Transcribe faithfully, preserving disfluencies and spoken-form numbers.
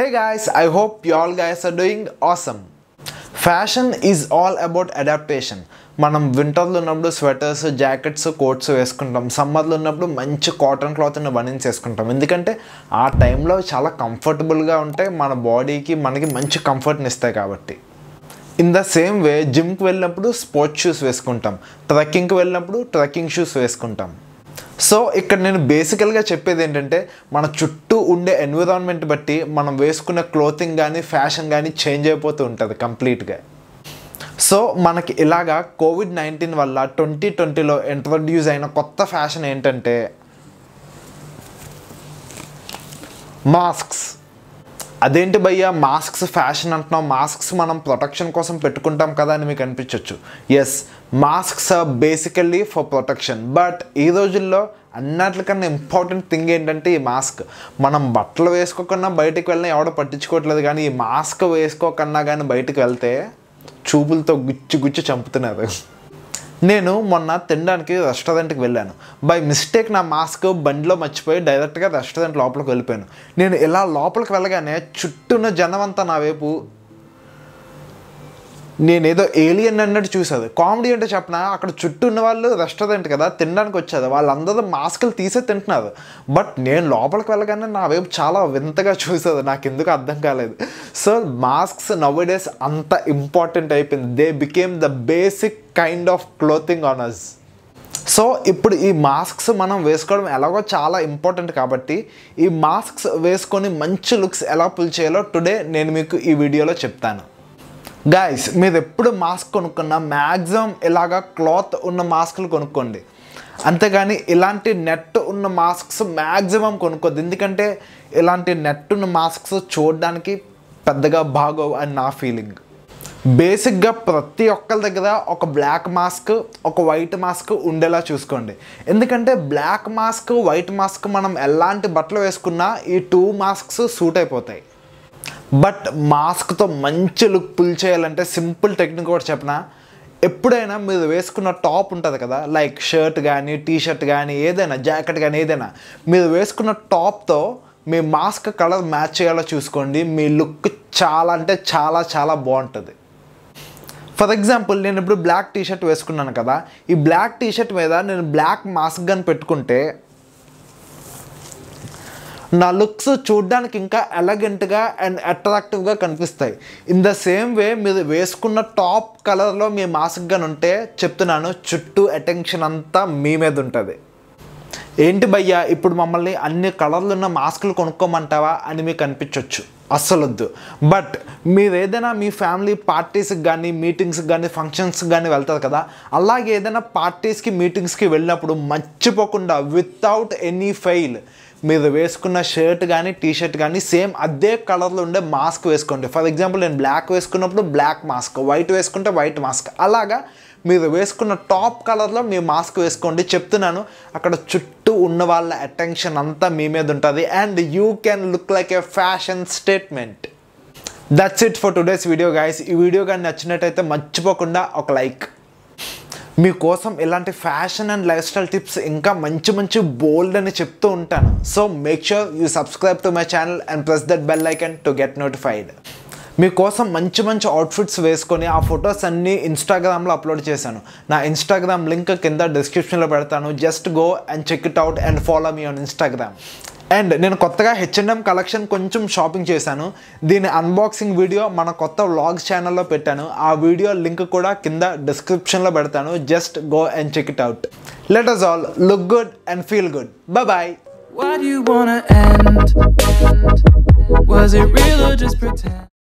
Hey guys, I hope you all guys are doing awesome. Fashion is all about adaptation. మనం వింటర్లో ఉన్నప్పుడు sweaters, jackets, quotes వేసుకుంటాం. సమ్మర్లో ఉన్నప్పుడు మంచి కాటన్ క్లాత్ని బనీన్స్ వేసుకుంటాం. ఎందుకంటే ఆ టైంలో చాలా కంఫర్టబుల్గా ఉంటాయి, మన బాడీకి మనకి మంచి కంఫర్ట్ని ఇస్తాయి కాబట్టి. ఇన్ ద సేమ్ వే జిమ్కి వెళ్ళినప్పుడు స్పోర్ట్స్ షూస్ వేసుకుంటాం, ట్రెక్కింగ్కి వెళ్ళినప్పుడు ట్రెక్కింగ్ షూస్ వేసుకుంటాం. సో ఇక్కడ నేను బేసికల్గా చెప్పేది ఏంటంటే మన చుట్టూ ఉండే ఎన్విరాన్మెంట్ బట్టి మనం వేసుకునే క్లోతింగ్ కానీ ఫ్యాషన్ కానీ చేంజ్ అయిపోతూ ఉంటుంది కంప్లీట్గా. సో మనకి ఇలాగా కోవిడ్ నైన్టీన్ వల్ల ట్వంటీ ట్వంటీలో ఇంట్రొడ్యూస్ అయిన కొత్త ఫ్యాషన్ ఏంటంటే మాస్క్స్. అదేంటి భయ్యా మాస్క్స్ ఫ్యాషన్ అంటున్నాం, మాస్క్స్ మనం ప్రొటెక్షన్ కోసం పెట్టుకుంటాం కదా అని మీకు అనిపించవచ్చు. Yes, masks are basically for protection. But ఈ రోజుల్లో అన్నిటికన్నా ఇంపార్టెంట్ థింగ్ ఏంటంటే ఈ మాస్క్. మనం బట్టలు వేసుకోకుండా బయటకు వెళ్ళినా ఎవడో పట్టించుకోవట్లేదు, కానీ ఈ మాస్క్ వేసుకోకన్నా కానీ బయటకు వెళ్తే చూపులతో గుచ్చి గుచ్చి చంపుతున్నారు. నేను మొన్న తినడానికి రెస్టారెంట్కి వెళ్ళాను. బై మిస్టేక్ నా మాస్క్ బండిలో మర్చిపోయి డైరెక్ట్గా రెస్టారెంట్ లోపలికి వెళ్ళిపోయాను. నేను ఇలా లోపలికి వెళ్ళగానే చుట్టూ ఉన్న జనం అంతా నా వైపు నేనేదో ఏలియన్ అన్నట్టు చూసేది. కామెడీ అంటే చెప్పిన, అక్కడ చుట్టూ ఉన్న వాళ్ళు రెస్టారెంట్ కదా తినడానికి వచ్చేది, వాళ్ళందరూ మాస్కులు తీసే తింటున్నారు. బట్ నేను లోపలికి వెళ్ళగానే నా వైపు చాలా వింతగా చూసేది, నాకు ఎందుకు అర్థం కాలేదు. సో మాస్క్స్ నవ్ డేస్ అంత ఇంపార్టెంట్ అయిపోయింది. They became the basic kind of clothing on us. So ఇప్పుడు ఈ మాస్క్స్ మనం వేసుకోవడం ఎలాగో చాలా ఇంపార్టెంట్ కాబట్టి ఈ మాస్క్స్ వేసుకొని మంచి లుక్స్ ఎలా పుల్ చేయాలో టుడే నేను మీకు ఈ వీడియోలో చెప్తాను. గైస్, మీరు ఎప్పుడు మాస్క్ కొనుక్కున్నా మ్యాక్సిమం ఇలాగా క్లాత్ ఉన్న మాస్కులు కొనుక్కోండి, అంతేగాని ఇలాంటి నెట్ ఉన్న మాస్క్స్ మ్యాక్సిమం కొనుక్కోద్దు. ఎందుకంటే ఇలాంటి నెట్ ఉన్న మాస్క్స్ చూడడానికి పెద్దగా బాగోవు అని నా ఫీలింగ్. బేసిక్గా ప్రతి ఒక్కరి దగ్గర ఒక బ్లాక్ మాస్క్, ఒక వైట్ మాస్క్ ఉండేలా చూసుకోండి. ఎందుకంటే బ్లాక్ మాస్క్, వైట్ మాస్క్ మనం ఎలాంటి బట్టలు వేసుకున్నా ఈ టూ మాస్క్స్ సూట్ అయిపోతాయి. బట్ మాస్క్తో మంచి లుక్ పుల్ చేయాలంటే సింపుల్ టెక్నిక్ కూడా చెప్పనా. ఎప్పుడైనా మీరు వేసుకున్న టాప్ ఉంటుంది కదా, లైక్ షర్ట్ కానీ టీ షర్ట్ కానీ ఏదైనా జాకెట్ కానీ ఏదైనా, మీరు వేసుకున్న టాప్తో మీ మాస్క్ కలర్ మ్యాచ్ చేయాలో చూసుకోండి. మీ లుక్ చాలా అంటే చాలా చాలా బాగుంటుంది. ఫర్ ఎగ్జాంపుల్ నేను ఇప్పుడు బ్లాక్ టీ షర్ట్ వేసుకున్నాను కదా, ఈ బ్లాక్ టీ షర్ట్ మీద నేను బ్లాక్ మాస్క్ కానీ పెట్టుకుంటే నా లుక్స్ చూడడానికి ఇంకా ఎలగెంట్గా అండ్ అట్రాక్టివ్గా కనిపిస్తాయి. ఇన్ ద సేమ్ వే మీరు వేసుకున్న టాప్ కలర్లో మీ మాస్క్ కానీ ఉంటే చెప్తున్నాను, చుట్టూ అటెన్షన్ అంతా మీ మీద ఉంటుంది. ఏంటి భయ్యా ఇప్పుడు మమ్మల్ని అన్ని కలర్లు ఉన్న మాస్కులు కొనుక్కోమంటావా అని మీకు అనిపించవచ్చు. అస్సలు వద్దు. బట్ మీరు ఏదైనా మీ ఫ్యామిలీ పార్టీస్కి కానీ మీటింగ్స్కి కానీ ఫంక్షన్స్కి కానీ వెళ్తారు కదా, అలాగే ఏదైనా పార్టీస్కి మీటింగ్స్కి వెళ్ళినప్పుడు మర్చిపోకుండా వితౌట్ ఎనీ ఫెయిల్ మీరు వేసుకున్న షర్ట్ కానీ టీ షర్ట్ కానీ సేమ్ అదే కలర్లో ఉండే మాస్క్ వేసుకోండి. ఫర్ ఎగ్జాంపుల్ నేను బ్లాక్ వేసుకున్నప్పుడు బ్లాక్ మాస్క్, వైట్ వేసుకుంటే వైట్ మాస్క్, అలాగా మీరు వేసుకున్న టాప్ కలర్లో మీ మాస్క్ వేసుకోండి. చెప్తున్నాను, అక్కడ చుట్టూ ఉన్న వాళ్ళ అటెన్షన్ అంతా మీ మీద ఉంటుంది and you can look like a fashion statement. That's it for today's video guys. ఈ వీడియో కానీ నచ్చినట్టయితే మర్చిపోకుండా ఒక లైక్. మీకోసం ఇలాంటి fashion and life style tips ఇంకా మంచి మంచి బోల్డ్ అని చెప్తూ ఉంటాను. So make sure you subscribe to my channel and press that bell icon to get notified. మీకోసం మంచి మంచి అవుట్ఫిట్స్ వేసుకొని ఆ ఫొటోస్ అన్నీ ఇన్స్టాగ్రామ్లో అప్లోడ్ చేశాను. నా ఇన్స్టాగ్రామ్ లింక్ కింద డిస్క్రిప్షన్లో పెడతాను. Just go and check it out and follow me on Instagram. And నేను కొత్తగా హెచ్ అండ్ ఎం కలెక్షన్ కొంచెం షాపింగ్ చేశాను. దీని అన్బాక్సింగ్ వీడియో మన కొత్త వ్లాగ్స్ ఛానల్లో పెట్టాను. ఆ వీడియో లింక్ కూడా కింద డిస్క్రిప్షన్లో పెడతాను. Just go and check it out. Let us all look good and feel good. Bye bye. Why do you wanna end? Was it real or just pretend?